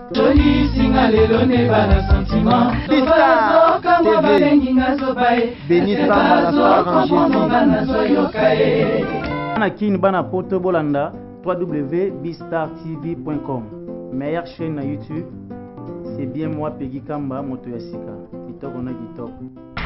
www.bistartv.com. Meilleure chaîne à YouTube, c'est bien moi Peggy Kamba Moto Yasika. Kitoko na kitoko.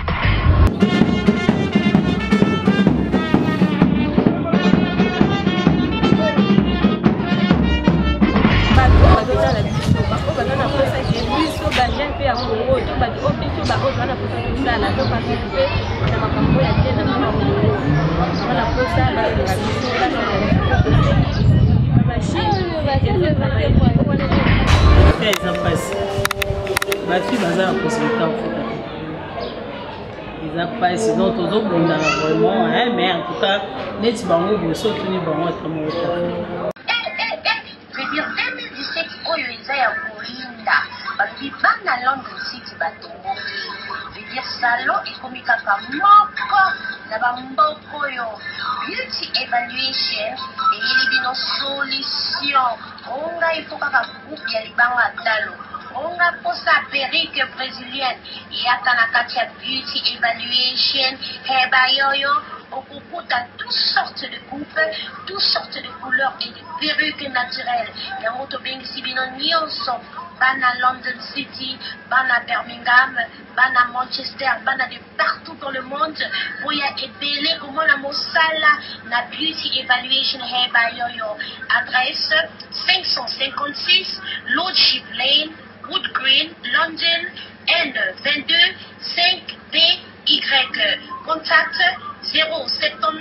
Sinon tous autres vraiment mais en tout cas net bango bosso tuni bango comme autre. Je veux dire 2017 oyo eza ya kolinda babi bana London City batongo. Je veux dire salon ekomi kaka moko na bamboko oyo beauty evaluation eyeli bino solution onga il faut kaka groupe ya libanga talo. On a pour sa perruque brésilienne. Il y a Tanakatia Beauty Evaluation, Heba Yoyo. On coupe à toutes sortes de coupes, toutes sortes de couleurs et de perruques naturelles. Il y a Moto Bengisi Binon Nyonso, Bana London City, Bana Birmingham, Bana Manchester, Bana de partout dans le monde. Où il y a ébélé comment la Mossala, la Beauty Evaluation Heba Yoyo. Adresse 556 Lordship Lane, Wood Green, London, N22 5BY. Contact 079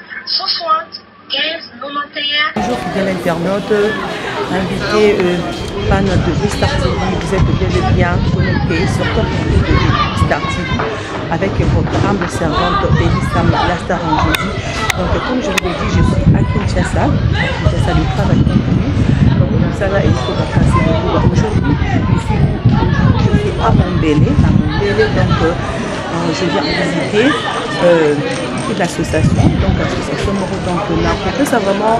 60 15 91. Bonjour fidèles internautes, invité fan de Star TV, vous êtes bien connectés sur top de Star TV avec votre humble servante Bélissam, la star en Jésus. Donc comme je vous l'ai dit, je suis à Kinshasa, le travail continue. Donc ça là, il faut passer beaucoup. Aujourd'hui, je suis à Montbélé, donc je viens visiter l'association, donc l'association Moro, donc on ça vraiment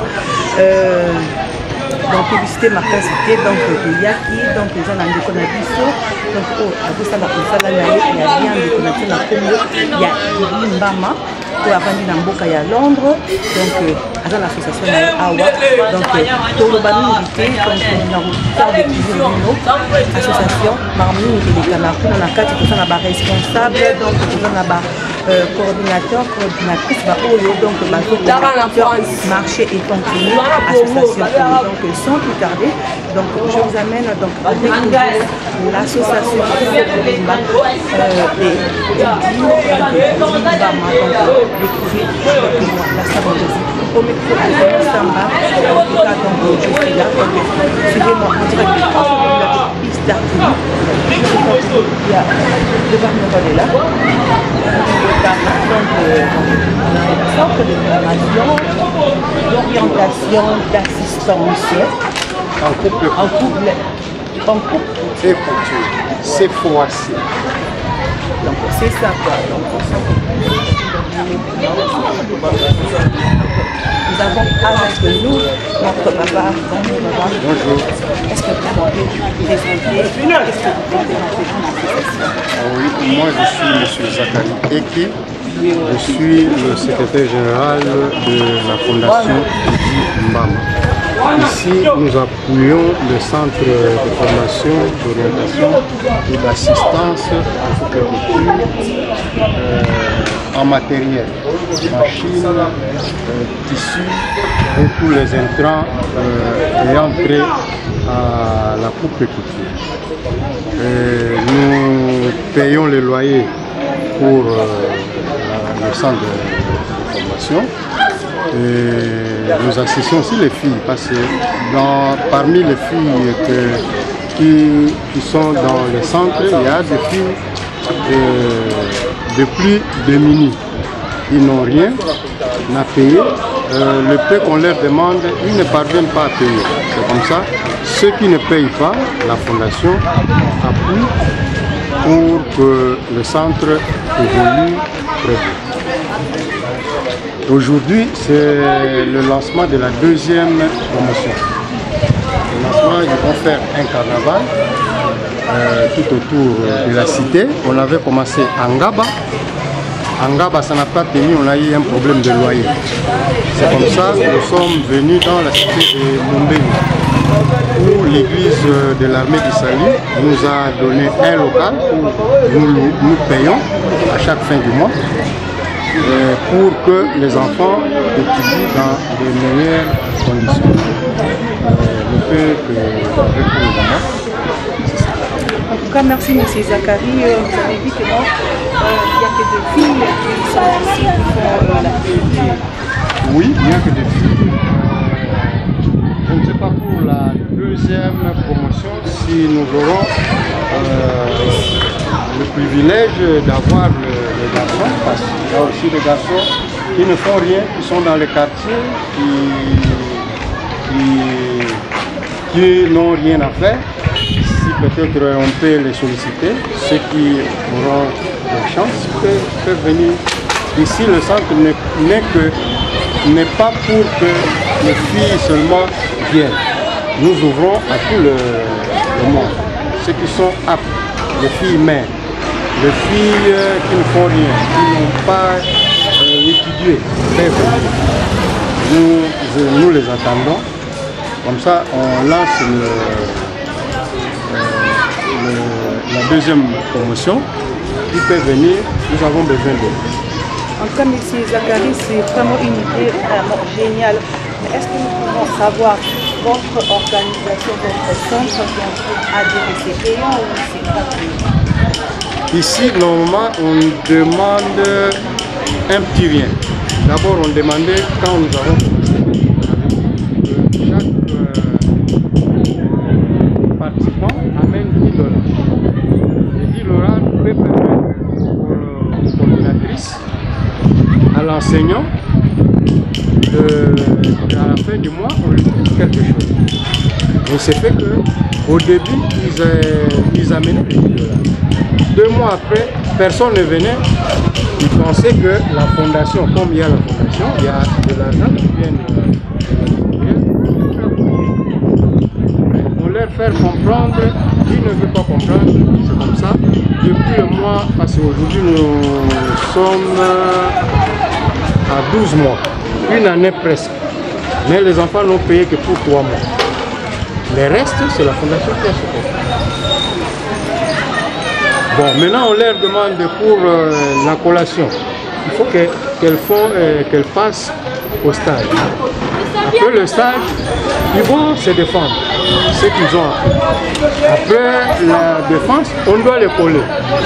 donc publicité marquée donc de Yaki, donc les gens n'ont pas biso, donc après ça la il y a bien de connecter la Congo, il y a Mbama pour apprendre dans Mboka à Londres, donc dans l'association Awa, donc pour le banu invité, donc on a faire des association parmi les Canards, on a 4 responsable, donc on a coordinateur, coordinatrice, donc marché et continue, association. Donc sans plus tarder, donc je vous amène donc à découvrir l'association la savonnerie. Au micro de Samba, donc je suis là, suivez-moi en direct de la piste d'Artini. Il y a le barnum là. Donc, centre de formation, d'orientation, d'assistance en couple et couture, c'est froissé. Donc c'est ça quoi. Donc, nous avons avec nous notre papa. Bonjour. Est-ce que vous pouvez présenter? Oui, moi je suis M. Zakari Eki. Je suis le secrétaire général de la fondation Mbama. Ici, nous appuyons le centre de formation, d'orientation et d'assistance en matériel, machines, tissus et tous les intrants ayant trait à la coupe et couture. Nous payons les loyers pour le centre de formation. Et nous assistons aussi les filles parce que parmi les filles qui sont dans le centre, il y a des filles de plus démunies. Ils n'ont rien à payer. Le peu qu'on leur demande, ils ne parviennent pas à payer. C'est comme ça. Ceux qui ne payent pas, la fondation appuie pour que le centre évolue très bien. Aujourd'hui, c'est le lancement de la deuxième promotion. Le lancement du vont faire un carnaval tout autour de la cité. On avait commencé à Ngaba. À Ngaba, ça n'a pas tenu, on a eu un problème de loyer. C'est comme ça que nous sommes venus dans la cité de Mombeni, où l'église de l'armée du salut nous a donné un local où nous payons à chaque fin du mois pour que les enfants étudient dans de meilleures conditions. Le peu que j'avais pour le moment. En tout cas, merci M. Zachary. Vous avez dit que non, il n'y a que des filles qui sont ici qui font la PEG. Oui, il n'y a que des filles. Je ne sais pas pour la deuxième promotion si nous aurons le privilège d'avoir les garçons, parce qu'il y a aussi des garçons qui ne font rien, qui sont dans les quartiers, qui n'ont rien à faire. Si peut-être on peut les solliciter, ceux qui auront la chance peuvent venir. Ici, le centre n'est pas pour que les filles seulement viennent. Nous ouvrons à tout le monde. Ceux qui sont aptes, les filles mères, les filles qui ne font rien, qui n'ont pas étudié, peuvent venir. Nous les attendons. Comme ça, on lance la deuxième promotion. Ils peuvent venir, nous avons besoin d'eux. En tout cas, M. Zachary, c'est vraiment une idée vraiment géniale. Mais est-ce que nous pouvons savoir votre organisation, votre centre, à des payants ou c'est gratuit? Ici, normalement, on demande un petit rien. D'abord, on demandait quand nous avons commencé. Chaque participant amène 10 $. Les 10 $ peuvent permettre aux coordinatrices, à l'enseignant, à la fin du mois, on lui dit quelque chose. On s'est fait qu'au début, ils amenaient les 10 $. 2 mois après, personne ne venait. Ils pensaient que la fondation, comme il y a la fondation, il y a de l'argent qui vient pour leur faire comprendre, ils ne veulent pas comprendre, c'est comme ça. Depuis le mois, parce qu'aujourd'hui nous sommes à 12 mois, une année presque. Mais les enfants n'ont payé que pour 3 mois. Le reste, c'est la fondation qui a supporté. Bon, maintenant on leur demande pour la collation. Il faut qu'elles passent au stage. Après le stage, ils vont se défendre, ce qu'ils ont appris. Après la défense, on doit les coller.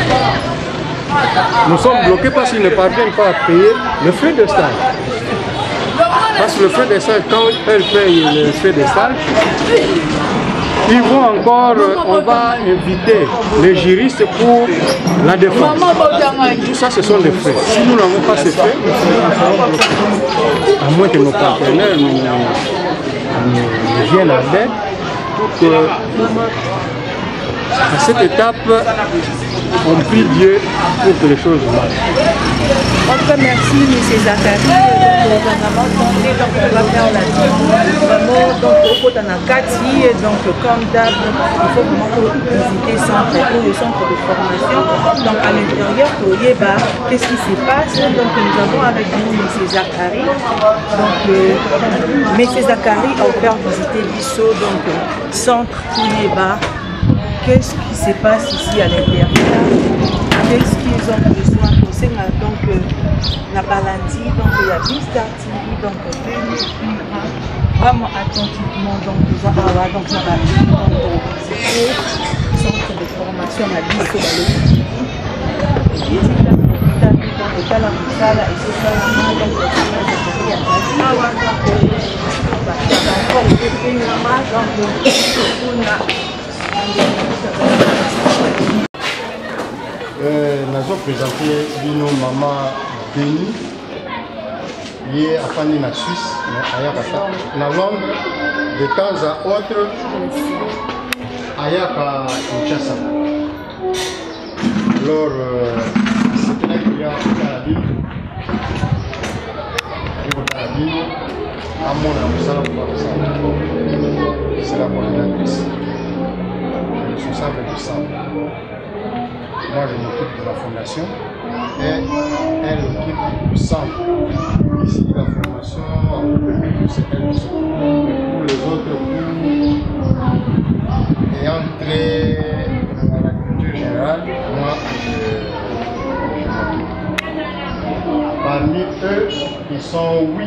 Nous sommes bloqués parce qu'ils ne parviennent pas à payer le frais de stage. Parce que le frais de stage, quand elles payent le frais de stage, ils vont encore, on va inviter les juristes pour la défense. Tout ça, ce sont des frais. Si nous n'avons pas ces frais, nous serons bloqués. À moins que nos partenaires nous viennent à l'aide pour que, à cette étape, on prie Dieu pour que les choses marchent. En tout cas, merci M. Zachary. Donc, on va faire la team. Vraiment, donc, au côté de Kati, donc, comme d'hab, il faut vraiment visiter le centre de formation. Donc, à l'intérieur, pour Yeba, qu'est-ce qui se passe? Donc, nous avons avec nous M. Zachary. Donc, M. Zachary a offert visiter l'ISO, donc, centre pour Yeba. Qu'est-ce qui se passe ici à l'intérieur? Qu'est-ce qu'ils ont besoin? Donc, la balandi, donc il y a Vista TV, donc vraiment attentivement, donc nous avons donc la centre de formation à Vista Nous avons présenté Bino Maman Béni, qui est à Fanny en Suisse, mais à Yaka, Londres, de temps à autre, à Yaka Kinshasa. Alors, c'est là qu'il y a la ville, à mon avis, c'est la coordinatrice. responsable du centre. Moi, je m'occupe de la fondation et elle occupe du centre. Ici, la formation, c'est elle qui s'occupe. Pour les autres cours et entrer dans la culture générale, moi, je m'occupe. Parmi eux, ils sont 8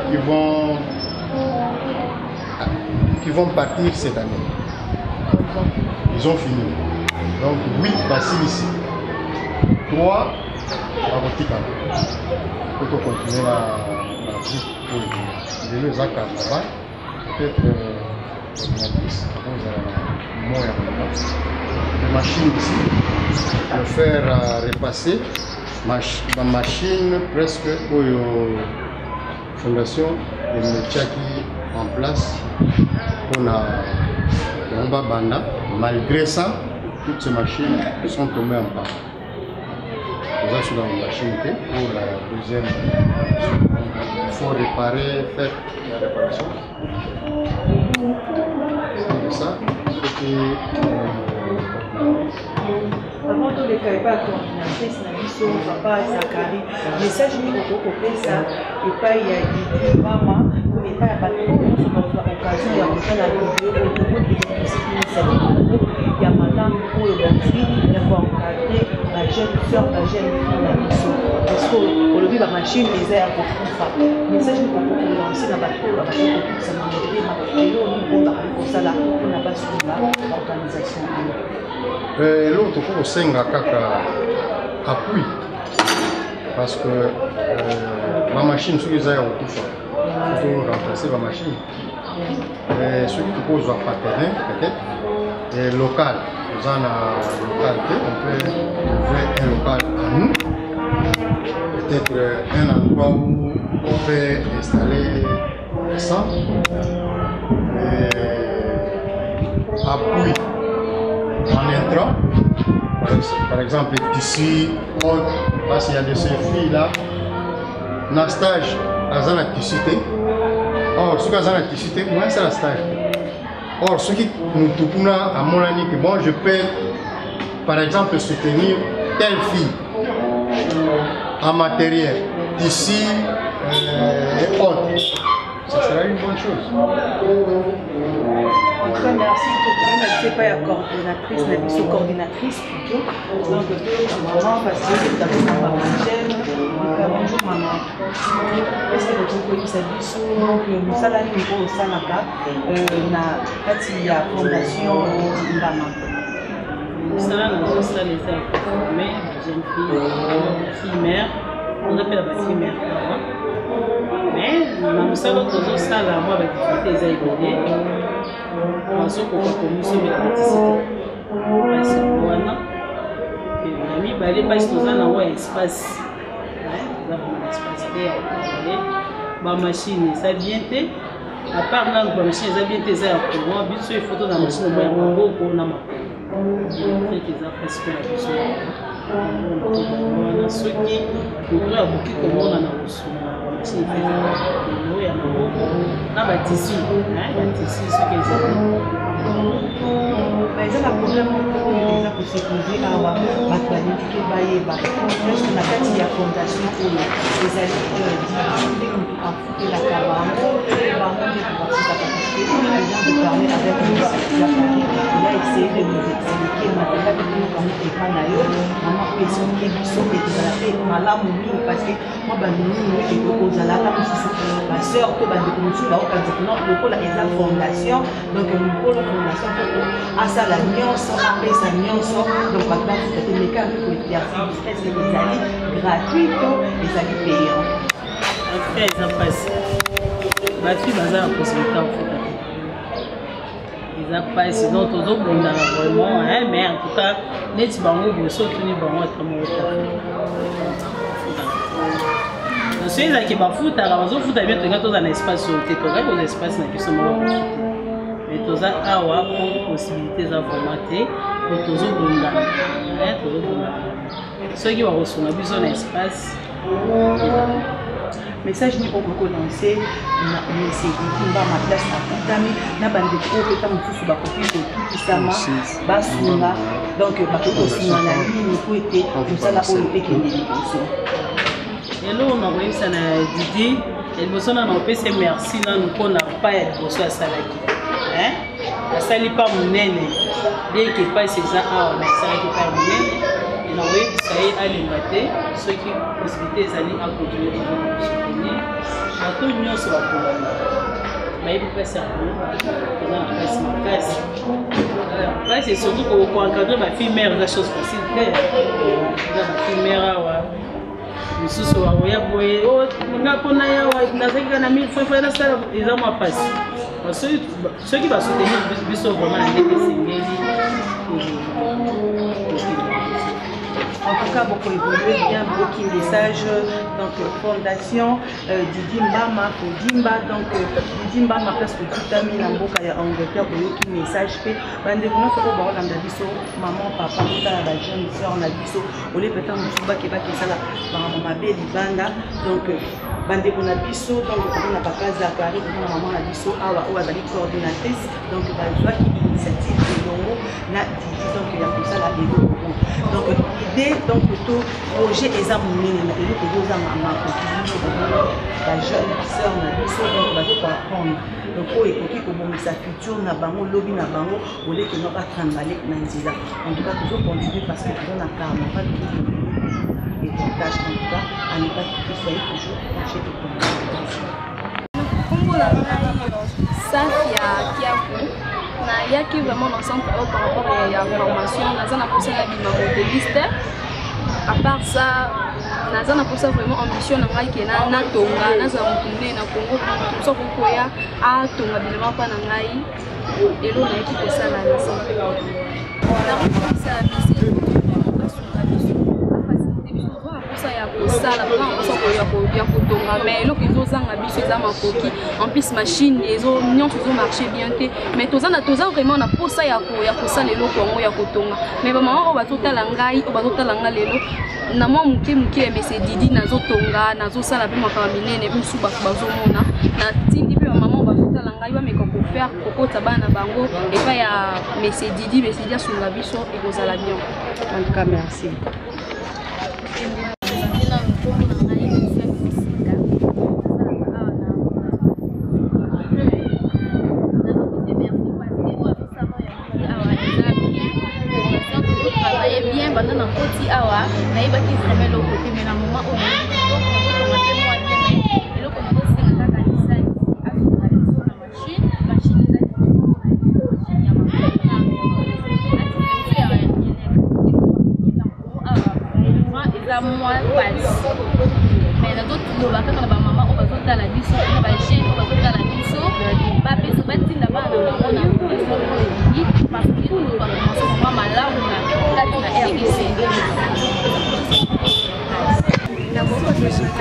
qui vont partir cette année. Ils ont fini. Donc 8 passent ici. 3 à Rotikana. Pour continuer la vie pour les actes là-bas. Peut-être ordinatrice. Les machines ici. Le faire repasser. Ma machine presque aux fondation de métier qui en place. On a Banda. Malgré ça, toutes ces machines sont tombées en panne. Nous avons dans la machine pour la deuxième. Il faut réparer, faire la réparation. C'est ça. Avant tout, les pas coordinatrice, Nabiso, papa, Zachary, message ni au ça, et pas il y a dit maman, vous n'êtes pas à l'occasion, il y a la vidéo, il y a madame pour le ensuite, il va encadrer la jeune soeur, la jeune fille, Nabiso. Parce que le la machine, les airs pour tout ça. Message ni pour lancer la bateau, la bateau, ça m'a dit, et là, on va pour ça, là, on n'a pas suivi l'organisation. L'autre pour Senga Kaka appui parce que ma machine sur les aéros tout ça il faut remplacer ma machine ceux qui posent à partenaire peut-être et local nous en a localité on peut trouver un local à nous peut-être un endroit où on peut installer ça appui en entrant, par exemple, ici, parce qu'il y a de ces filles-là, dans le stage, elles ont la tissuté. Or, ceux qui ont la tissuté, moi, c'est la stage. Or, ceux qui nous trouvent à mon année, que bon, je peux, par exemple, soutenir telle fille en matériel, ici et autres. Ça sera une bonne chose. En tout cas, merci. Je ne sais pas, la coordinatrice, la mission coordinatrice plutôt. Donc, maman, parce que vous avez ma chaîne. Bonjour, maman. Est-ce que vous connaissez cette mission? Donc, nous sommes à niveau au Sanaka. Il y a fondation Mbama. Ça, nous sommes les formés, jeune fille mère. On appelle la fille mère. Mais nous sommes tous au salon, moi, avec des difficultés. On se commission de la participation. Parce que l'ami balé pas tous en un espace. Nous avons un espace là. Ma machine, ça vient été. À part là, ma machine, ça vient été. Ça moi, bien sûr, il faut dans la machine, on va avoir pour la main. Il y a presque la question. On a ceux qui ont à beaucoup comme on en a reçu. Il y a un tissu, ce qu'ils ont. Mais il y a un problème pour sécuriser la maternité parce que la carte de fondation pour les alliés qui la caravane, les parents de parler avec nous. Il a essayé de nous expliquer maintenant que nous avons été maman peut expliquer du son et de la paix malade parce que moi nous ma soeur que là la fondation donc nous la fondation à ça la nuance après sa nuance donc maintenant c'est des cas pour est-ce que les alliés gratuits les alliés payants en tout cas ils ont passé ma fille a la possibilité en fait ils ont passé sinon tous autres bon vraiment mais en tout cas les petits bangots vous surtout les bangots ceux qui bafout alors ils fout bien tout dans un espace où tu es aux espaces qui sont mais tous awa pour possibilités à formater pour tous autres bunda ceux qui vont recevoir besoin d'un espace message ni oko lancer na message kimba ma place à Kutami na bande ko peta mususu ba kopi ko tout sama basunga donc ba ko singa na ligne ko ete musala oyo ekende liboso. Hello na koyebisa na Didi liboso na opesa merci nanu mpona pa ya liboso asalaki asali pa monene bien ke pa seza awa na asalaki pa monene na koyebisa ye alemba te soki possibilité ezali akontinue soutenir bato nyonso bakongami bayebi mpasi yango eza na mpasi makasi mpasi surtout koencadre bafille mare eza chose facile te eza bafille mare awa misusu bakoya boye nga mpona yawa nazalaki kaka na 1500 nasala eza mwa mpasi soki basoutenir biso vraiment na ndenge esengeli. En tout cas, beaucoup évolué bien, beaucoup de messages. Donc, fondation Didi Mbama pour Dimba. Donc, Didi Mbama, place que tout a mis en boca en Angleterre pour beaucoup de messages. Bande vous n'avez pas besoin d'abisso, maman, papa, la jeune soeur, on a bisso. Au lieu peut-être nous bas qui ça là, maman belle banda. Donc, bande vous n'avez bisso. Donc, on a papa Zakari, maman a bisso. Awa ou azali coordinatrice. Donc, bah qui initiative de Longo, na Didi. Donc, il y a tout ça là et donc idée donc plutôt projet examen mine na et que deux ans maman la jeune sœur na biso donc va tout apprendre donc pour écouter comment sa future na bango lobby na bango au lieu que nous pas tramballer na nzila en tout cas toujours continuer parce que on a carrément pas de et tâche en tout cas à ne pas quitter soyez toujours proche de Congo la Safia Kiaku na yaki vraiment dans centre par rapport à la formation naza na posa na bima modéliste à part ça naza na posa vraiment ambition na ngai ke na tonga naza mutune na Congo so ko koya a tonga bilema pa na ngai elo na yaki posa na centre na posa misi ya kosala ya kotonga mais eloko ezozanga biso eza makoki en plus machine nyonso ezomarche bien te mais toza vraiment na posa ya kosala eloko yango ya kotonga mais bamama oyo bazotala ngai oyo bazotala nga lelo na mwa moke ya mese Didi nazotonga nazosala mpe makambo minene mosu bato bazomona natindi mpe bamama oyo bazotala ngai bameka kofaire kokota bana na bango epai ya mese Didi asunga biso ekozala bien. En tout cas, merci. Bien pendant un petit awa na iba ki vraiment le côté mais na moment où on a moi bien mais le côté c'est la kanisa avec la machine ya moi mais la d'autres nous va quand la maman on va tout à la biso on va chez on va tout à la biso ba biso ba tinda ba na mona parce que nous va commencer mama là on a la beaucoup de choses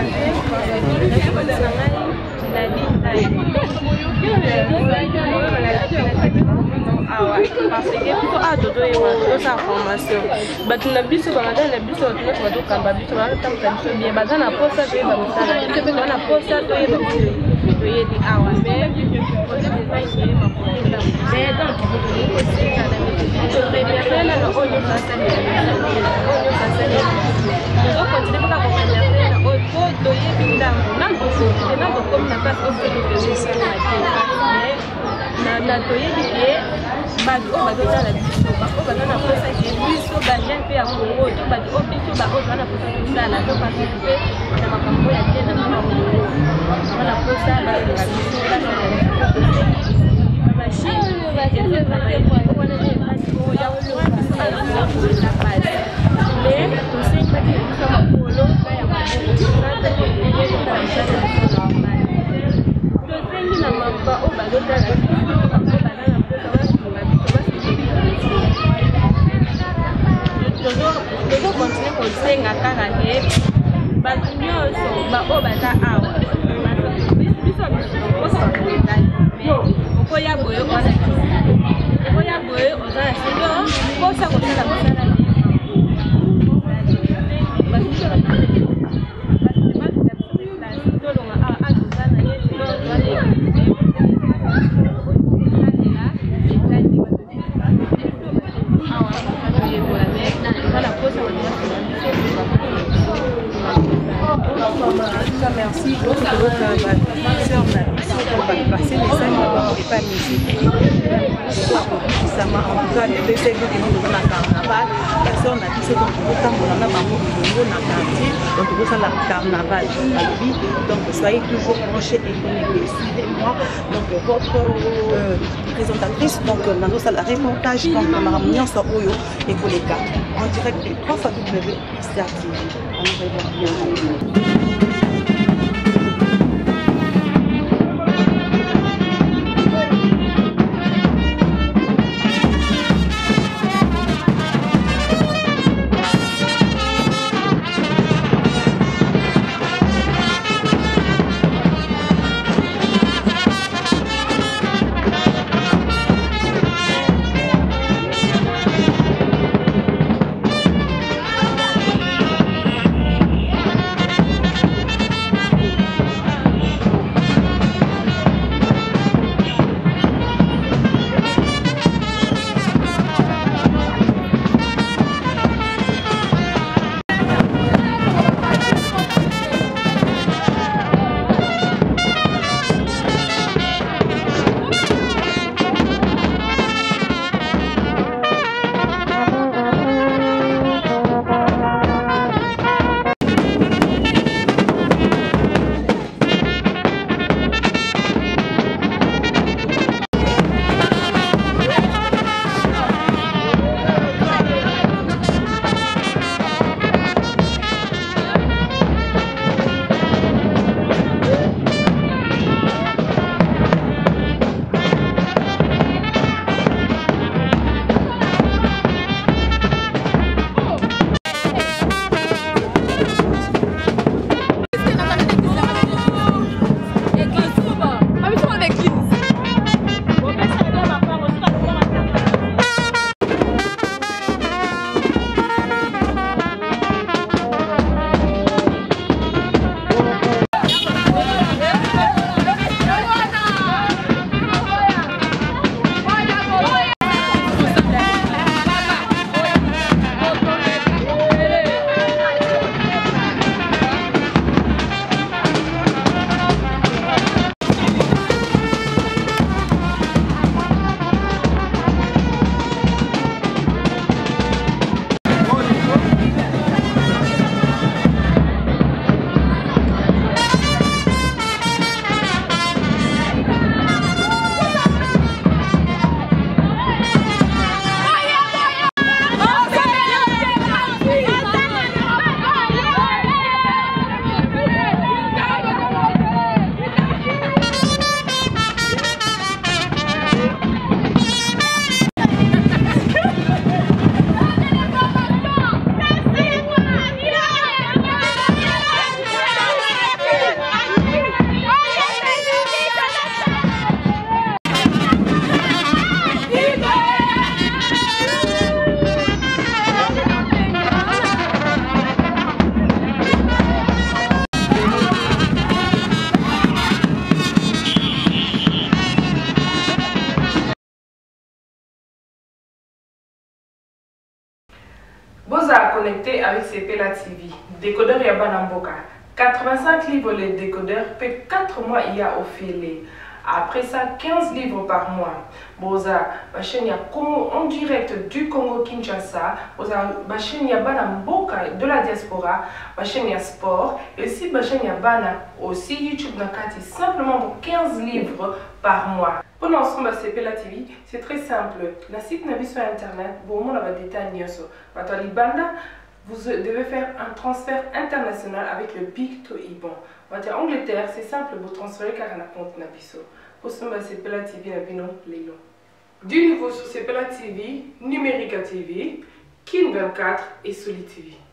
parce que plutôt à dodo et moi sa formation batuna biso bangana na biso batuna to kamba biso bana tamta biso bien bazana posa pe ba musala biso pe bana posa to ye to ye di awa mais on est pas chez ma pour mais donc aussi ça la biso mais bien fait là on est ça ça on continue pas comme on a fait to ye bindango na ko comme na passe au fait que c'est na toyebi ke bato oyo bazotala biso oyo baza na posa ke biso bagene mpe ya Congo to bato oyo biso baoyo baza na posa kosala to participe na makambo ya te na Congo baza na posa balinga biso basala machine ya kolonga biso na base mais tosengi biso makolo ya maboko tosengi na mamba oyo bazotala toujours continuer kosenga kaka ke bato nyonso baoyo baza awa biso biso okoya boye oza na silo posa kosala mosala tolonga merci. Donc, sœur n'a pas passé message pas ça m'a en tout cas les essais que nous avons carnaval. La sœur n'a dit c'est donc autant on a pas beaucoup dans quartier. Donc pour ça la carnaval donc soyez toujours branchés et connectés. Suivez-moi. Donc votre présentatrice donc dans ça la reportage donc la réunion sur Oyo et Koleka en direct de 3 fois WISA TV. On va bien. Connecté avec Sepela TV. Décodeur Yabana Mboka. 85 livres les décodeurs, peut 4 mois il y a offert. Après ça, 15 livres par mois. Boza, ma chaîne y a en direct du Congo Kinshasa. Boza, ma chaîne y a Bana Mboka de la diaspora. Ma chaîne y a sport. Et aussi, ma chaîne y a Bana aussi YouTube Nakati. Simplement pour 15 livres par mois. Pour l'ensemble de Sepela TV, c'est très simple. Le site n'a sur internet. Bon, on a des détails. Vous devez faire un transfert international avec le Big to Iban. En Angleterre, c'est simple, vous transférez car on a compte Nabiso. Pour ce moment, Sepela TV, du nouveau sur Sepela TV, Numérica TV, Kin 24 et Soli TV.